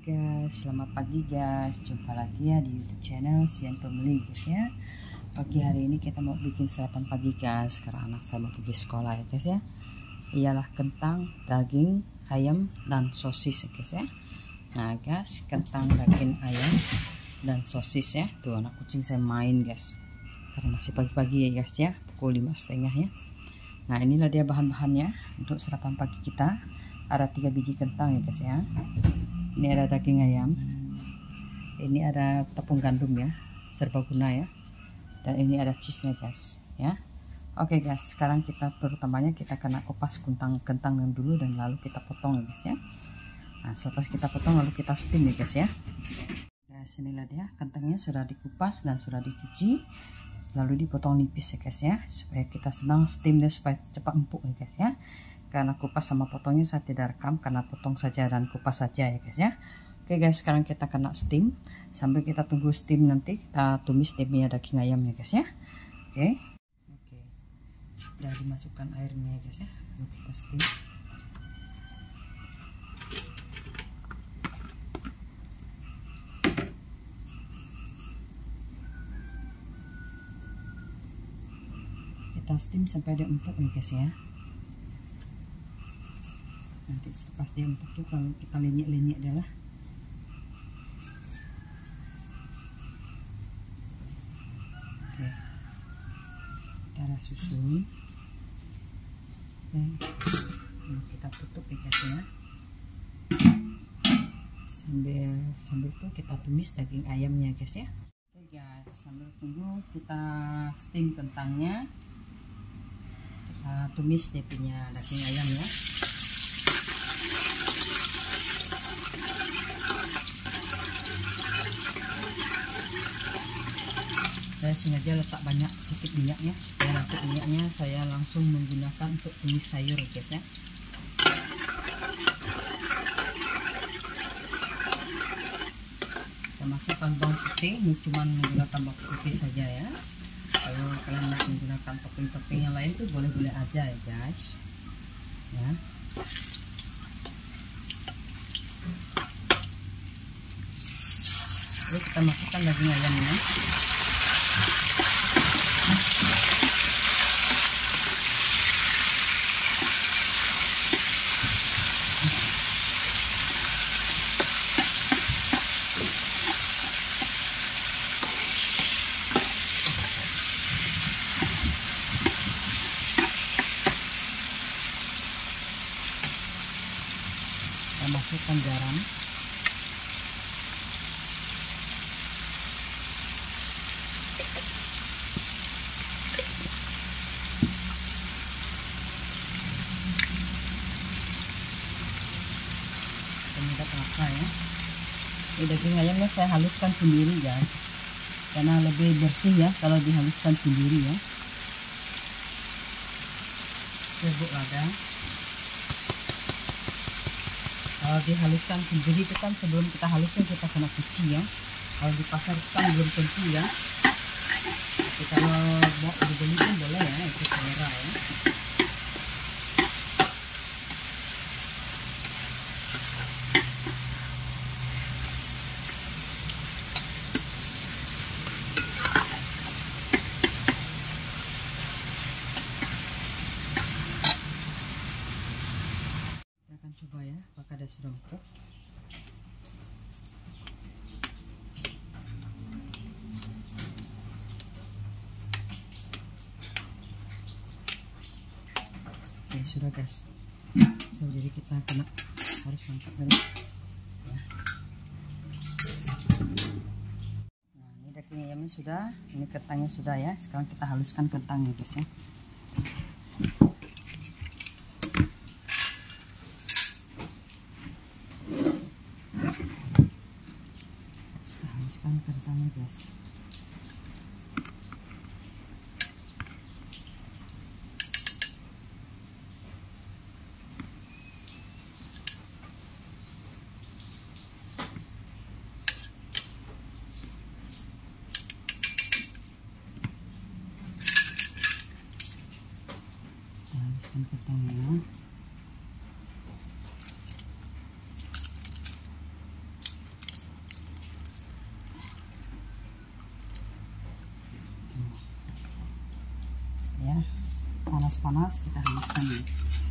guys, selamat pagi guys. Jumpa lagi ya di YouTube channel Sian Pembeli guys ya. Pagi hari ini kita mau bikin sarapan pagi guys, karena anak saya mau pergi sekolah ya guys ya. Ialah kentang, daging, ayam, dan sosis ya guys ya. Nah guys, kentang, daging, ayam, dan sosis ya. Tuh anak kucing saya main guys, karena masih pagi-pagi ya guys ya, pukul 5:30 ya. Nah inilah dia bahan-bahannya untuk sarapan pagi kita. Ada 3 biji kentang ya guys ya. Ini ada daging ayam, ini ada tepung gandum ya, serbaguna ya, dan ini ada cheese-nya guys ya. Oke guys, sekarang kita terutamanya kita kena kupas kentang dulu, dan lalu kita potong ya guys ya. Nah selepas kita potong lalu kita steam ya guys ya. Nah inilah dia kentangnya, sudah dikupas dan sudah dicuci, lalu dipotong nipis ya guys ya, supaya kita senang steam dia supaya cepat empuk ya guys ya. Karena kupas sama potongnya saya tidak rekam, karena potong saja dan kupas saja ya guys ya. Oke guys, sekarang kita kena steam. Sambil kita tunggu steam, nanti kita tumis steamnya daging ayam ya guys ya. Oke, udah dimasukkan airnya ya guys ya, lalu kita steam. Kita steam sampai dia empuk nih guys ya. Nanti pas dia empuk tuh kalau kita lenyek dia lah. Oke, kita susun dan kita tutup ya guys ya. Sambil itu kita tumis daging ayamnya guys ya. Oke guys, sambil tunggu kita steam kentangnya, kita tumis dia punya daging ayam ya. Saya sengaja letak banyak sedikit minyaknya, supaya nanti minyaknya saya langsung menggunakan untuk tumis sayur guys ya. Saya masukkan bawang putih, ini cuma menggunakan bawang putih saja ya. Kalau kalian mau menggunakan topping-topping yang lain tuh boleh-boleh aja ya guys ya. Lalu kita masukkan daging ayamnya. Kita masukkan garam. Penyedap rasa ya. Daging ayamnya saya haluskan sendiri guys, karena lebih bersih ya kalau dihaluskan sendiri ya. Bubuk lada, kalau dihaluskan sendiri itu kan sebelum kita haluskan kita kena cuci ya. Kalau di pasar kan belum tentu ya. Tapi kalau mau dibeli pun boleh ya, itu selera ya. Kita akan coba ya, apakah dia sudah empuk. Oke, sudah guys. Jadi kita harus angkat dulu ya. Nah ini daging ayamnya sudah, ini kentangnya sudah ya. Sekarang kita haluskan kentangnya guys ya. Kita haluskan kentangnya guys. Haluskan kentangnya. panas-panas kita haluskan ya.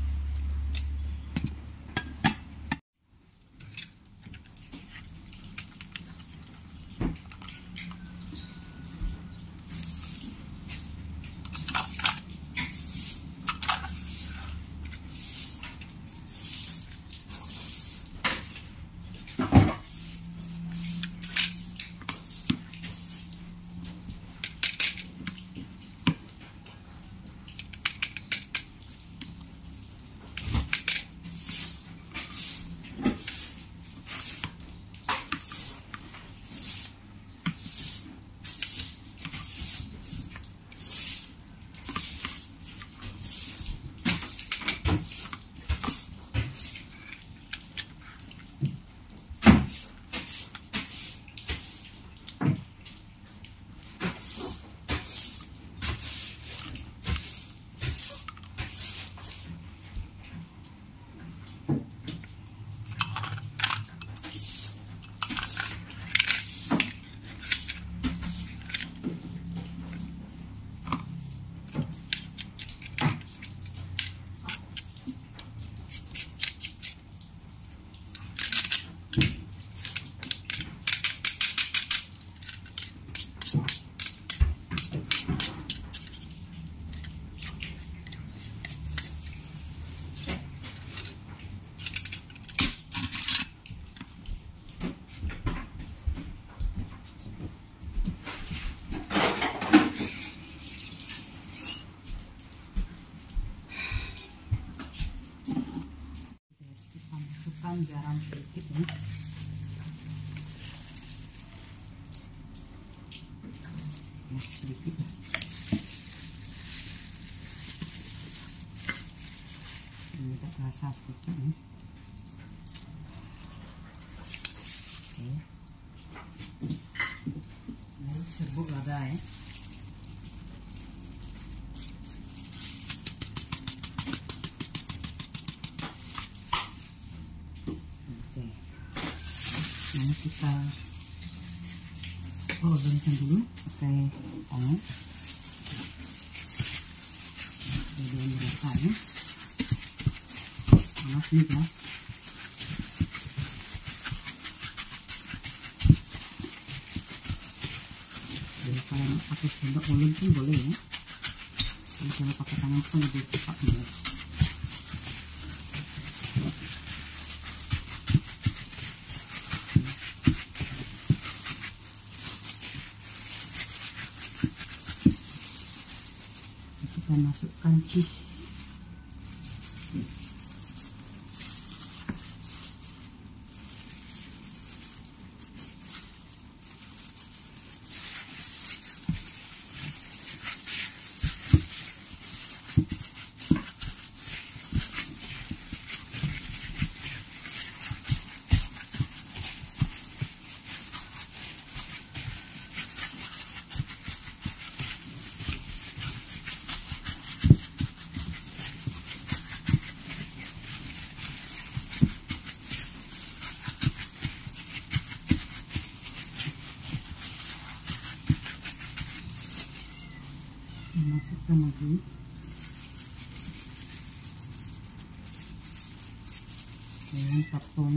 Garam sedikit ya. Sedikit ya. Ini tak rasa sedikit ya. Oke. Ini serbuk lada ya. Nah, kita gorengkan dulu pakai tangan. Kemudian merata ya. Panas nih guys. Jadi kalau pakai sendok ulun pun boleh ya. Jadi kalau pakai tangan pun lebih cepat guys. Kita masukkan cheese. Masukkan lagi dengan tepung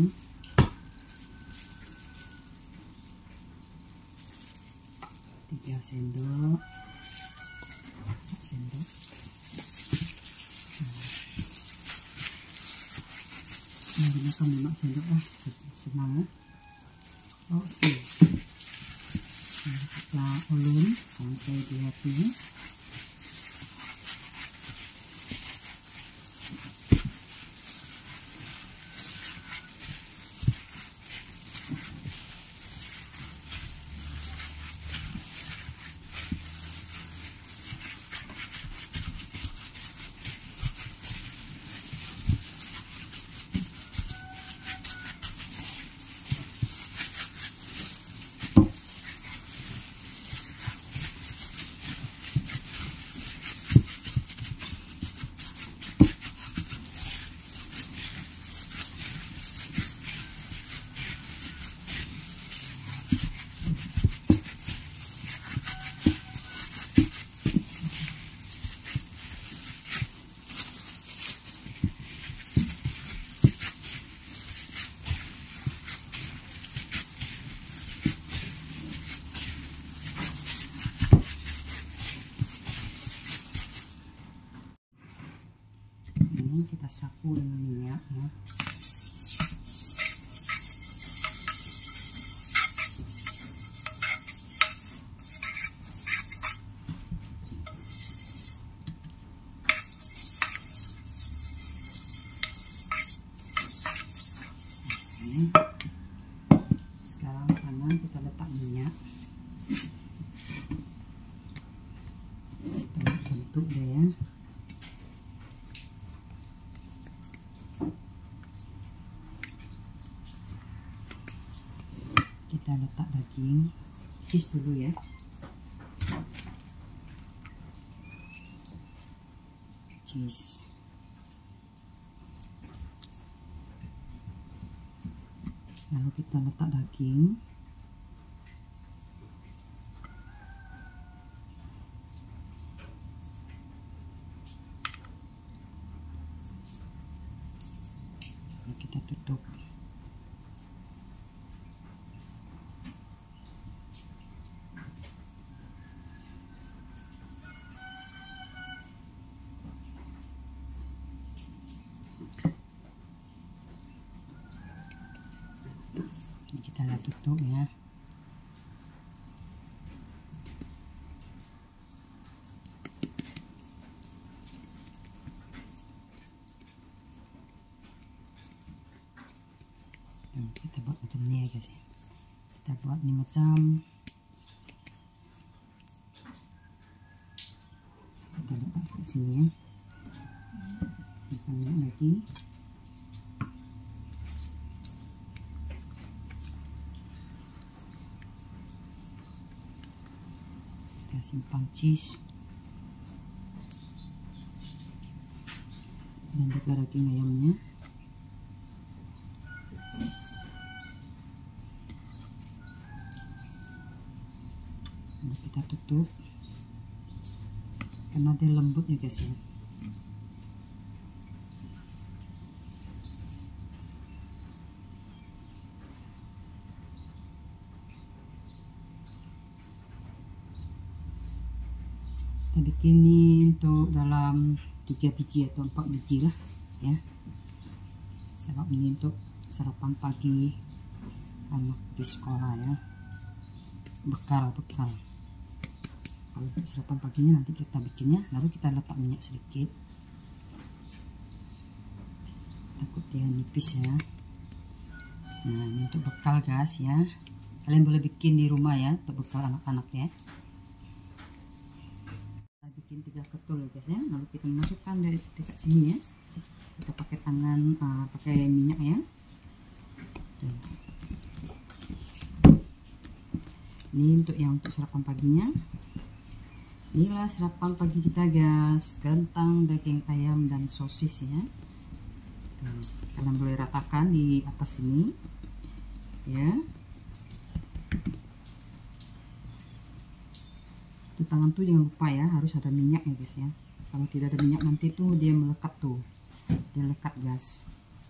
tiga sendok menggunakan 5 sendok lah semangat. Oke, kita ulun sampai di hatinya. sapu dengan minyak ya. Sekarang tangan kita letak minyak, kita bentuk deh ya. Kita letak daging, cheese dulu ya. Cheese. Lalu kita letak daging. Lalu kita tutup. Kita tutup ya. Kita buat macam ni ya guys ya. Kita buat ni macam, kita letak ke sini ya. Simpan lagi. Kita simpan cheese dan juga daging ayamnya. Lalu kita tutup karena dia lembut ya guys ya. Kita bikin ini untuk dalam 3 biji atau 4 biji lah ya, sebab ini untuk sarapan pagi anak di sekolah ya, bekal. Kalau untuk sarapan paginya nanti kita bikinnya. Lalu kita letak minyak sedikit, takut dia nipis ya. Nah, ini untuk bekal guys ya, kalian boleh bikin di rumah ya untuk bekal anak-anak ya. Bikin 3 ketul guys ya. Lalu kita masukkan dari dekat sini ya. Kita pakai tangan, pakai minyak ya. Ini untuk sarapan paginya. Inilah sarapan pagi kita guys, kentang, daging ayam dan sosis ya. Kalian boleh ratakan di atas sini ya. Tangan tuh jangan lupa ya, harus ada minyak ya guys ya. Kalau tidak ada minyak nanti tuh dia melekat tuh, dia lekat guys.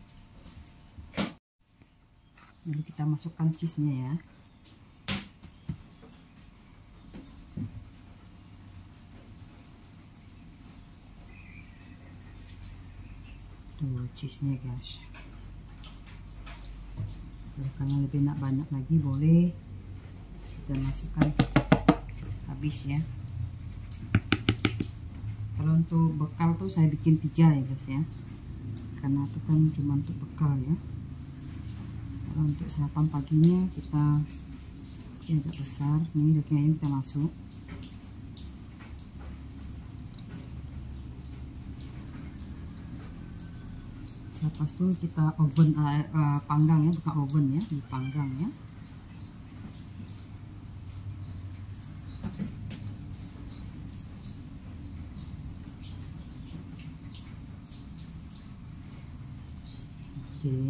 Lalu kita masukkan cheese nya ya. Tuh cheese nya guys. Kalau kalian lebih nak banyak lagi boleh kita masukkan habis ya. Kalau untuk bekal tuh saya bikin 3 ya guys ya, karena itu kan cuma untuk bekal ya. Kalau untuk sarapan paginya kita ini agak besar, ini daging ayam kita masuk. Lepas itu kita oven, panggang ya, bukan oven ya, dipanggang ya. Oke,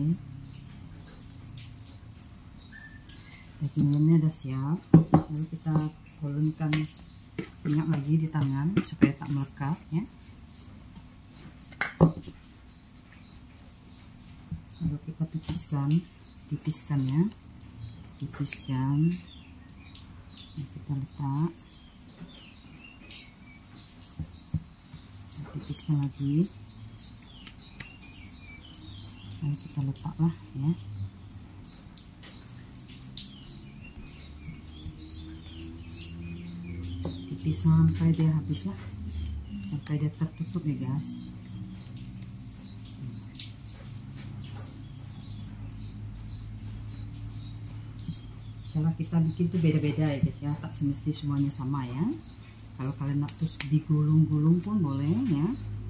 daging ayamnya udah siap. Lalu kita ulunkan minyak lagi di tangan supaya tak melekat ya. Lalu kita tipiskan ya, tipiskan. Nah, kita letak, tipiskan lagi. Lalu kita letaklah ya. Ikuti sampai dia habis lah, sampai dia tertutup ya guys. Cara kita bikin tuh beda-beda ya guys ya, tak semesti semuanya sama ya. Kalau kalian nak terus digulung-gulung pun boleh ya.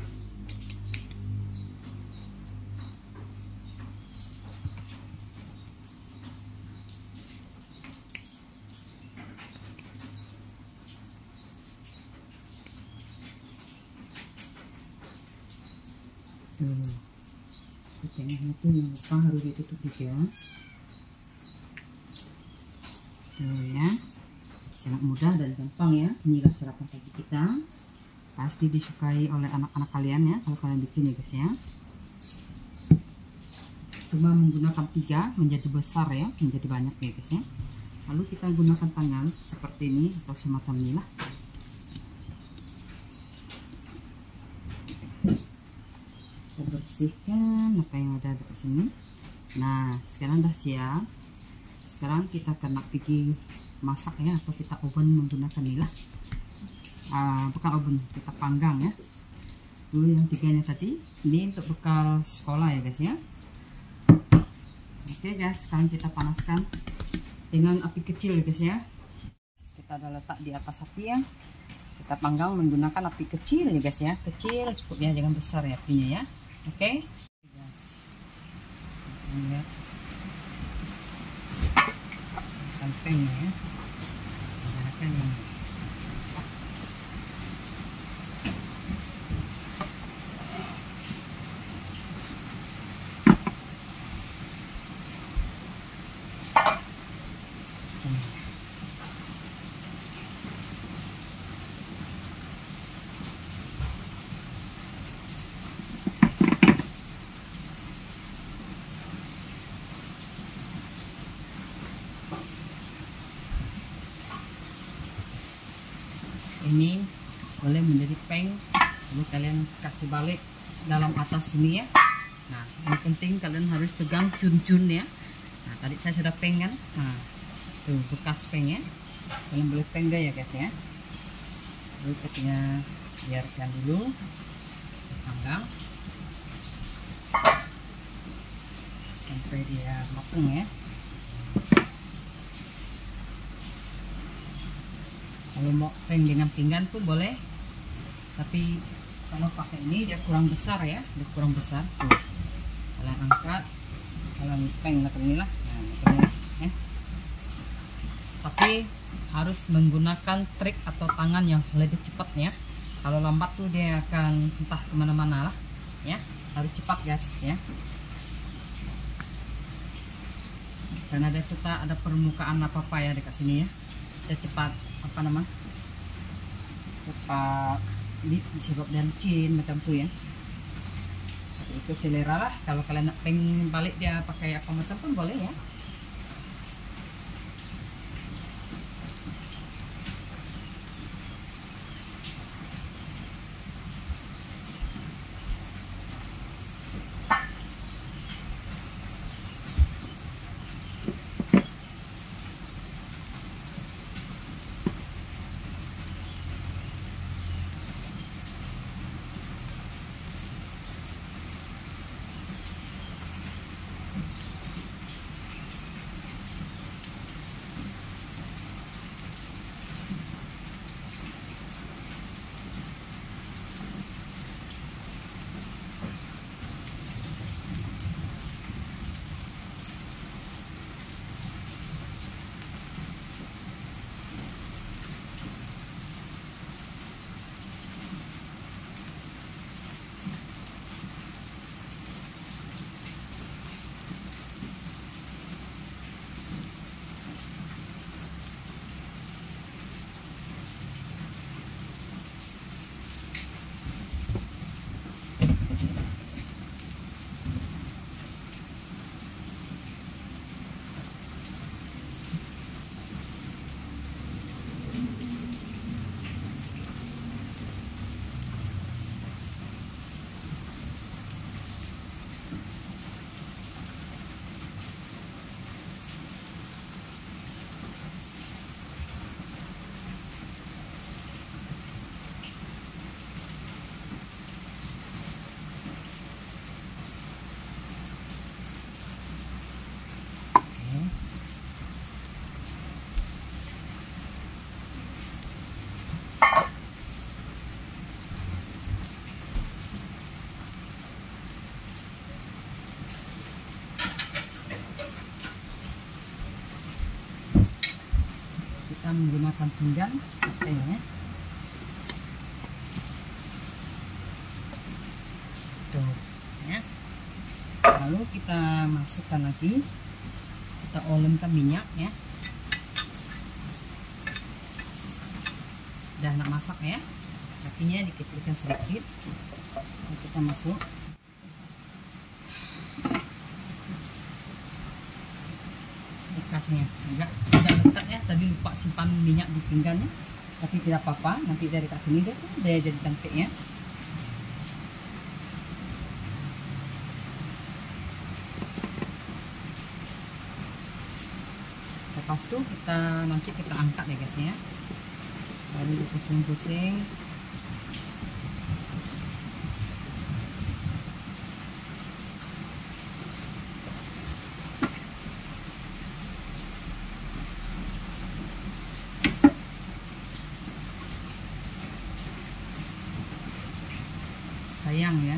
Tengahnya tuh yang lupa harus ditutup juga. Ya, sangat mudah dan gampang ya. Inilah sarapan pagi kita, pasti disukai oleh anak-anak kalian ya kalau kalian bikin ya guys ya. Cuma menggunakan 3 menjadi besar ya, menjadi banyak ya guys ya. Lalu kita gunakan tangan seperti ini atau semacam inilah. Kita bersihkan apa yang ada di sini. Nah, sekarang udah siap. Sekarang kita akan pergi masak ya, atau kita oven menggunakan ini lah. Bukan oven, kita panggang ya. Dulu yang 3-nya tadi, ini untuk bekal sekolah ya guys ya. Oke guys, sekarang kita panaskan dengan api kecil ya guys ya. Kita udah letak di atas api ya. Kita panggang menggunakan api kecil ya guys ya. Kecil cukup ya, jangan besar ya apinya ya. Oke guys, lihat pengnya ya, menggunakan yang ini boleh menjadi peng, lalu kalian kasih balik dalam atas sini ya. Nah, yang penting kalian harus pegang cun-cun ya. Nah, tadi saya sudah peng kan. Nah, tuh bekas peng ya. Kalian boleh peng deh ya guys ya. Lalu kita biarkan dulu panggang sampai dia matang ya. Kalau mau peng dengan pinggan pun boleh, tapi kalau pakai ini dia kurang besar ya, dia kurang besar. Tuh, kalian angkat, kalian peng macam inilah, nah, macam inilah ya. Tapi harus menggunakan trik atau tangan yang lebih cepatnya. Kalau lambat tuh dia akan entah kemana-mana lah ya. Harus cepat guys ya. Karena dia tuh tak ada permukaan apa-apa ya dekat sini ya. Dia cepat apa nama, cepat disebab dan licin macam tuh ya. Tapi itu selera lah, kalau kalian nak peng balik dia pakai apa macam pun boleh ya. menggunakan pinggan ya. Tuh ya. Lalu kita masukkan lagi, kita olemkan minyak ya. Udah nak masak ya, apinya dikecilkan sedikit. Lalu kita masuk bekasnya, enggak letak ya, tadi lupa simpan minyak di pinggannya, tapi tidak apa-apa, nanti dari kat sini deh dia jadi cantik ya. Lepas itu nanti kita angkat ya guys ya, lalu dipusing-pusing. Sayang ya.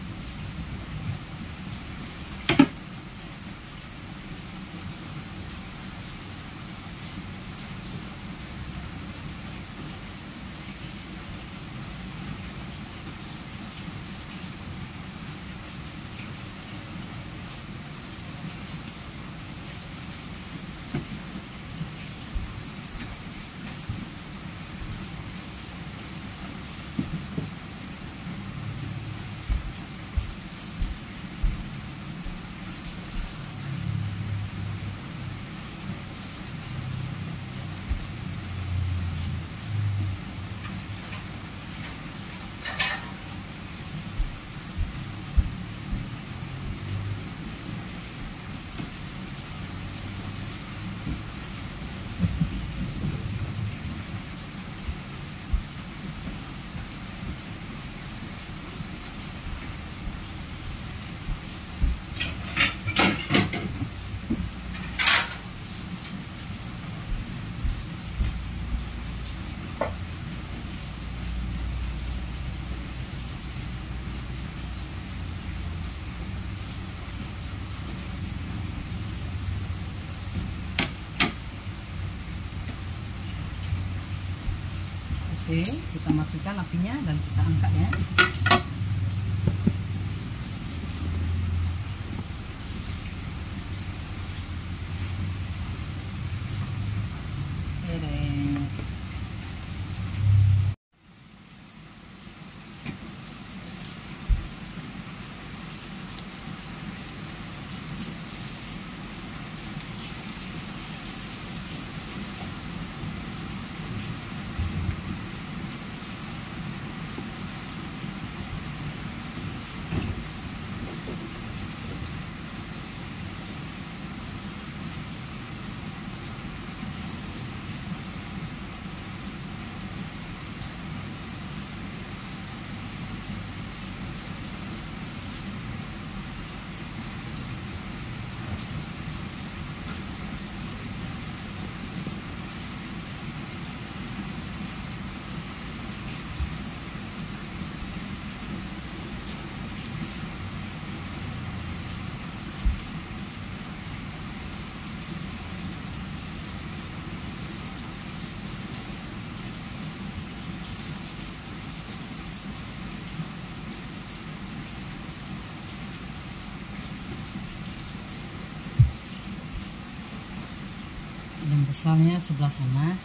Oke, kita matikan apinya dan kita angkat ya. Yang besarnya sebelah sana.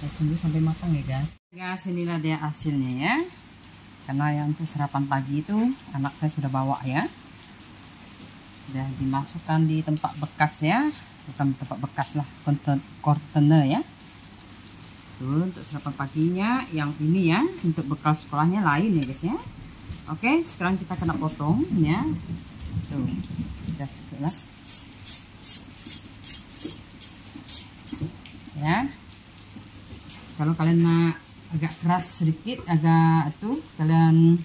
Kita tunggu sampai matang ya guys. Guys, inilah dia hasilnya ya. Karena yang untuk sarapan pagi itu anak saya sudah bawa ya. Sudah dimasukkan di tempat bekas ya. Bukan tempat bekas lah, kontainer ya. Tuh untuk sarapan paginya. Yang ini ya, untuk bekal sekolahnya lain ya guys ya. Oke, sekarang kita kena potong ya. Tuh, sudah cukup lah. Ya. Kalau kalian agak keras sedikit, agak itu kalian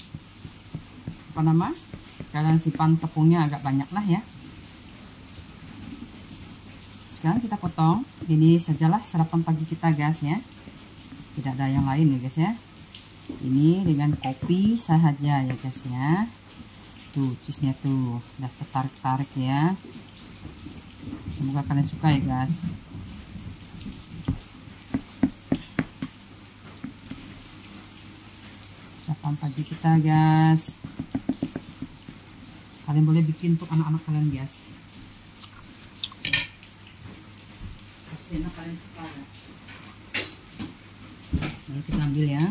kalian simpan tepungnya agak banyak lah ya. Sekarang kita potong. Ini sajalah sarapan pagi kita guys ya, tidak ada yang lain ya guys ya. Ini dengan kopi saja ya guys ya. Tuh cheese nya tuh udah tertarik-tarik ya. Semoga kalian suka ya guys. Sarapan pagi kita guys. Kalian boleh bikin untuk anak-anak kalian guys. Pasti enak kalian suka ya. Lalu kita ambil ya.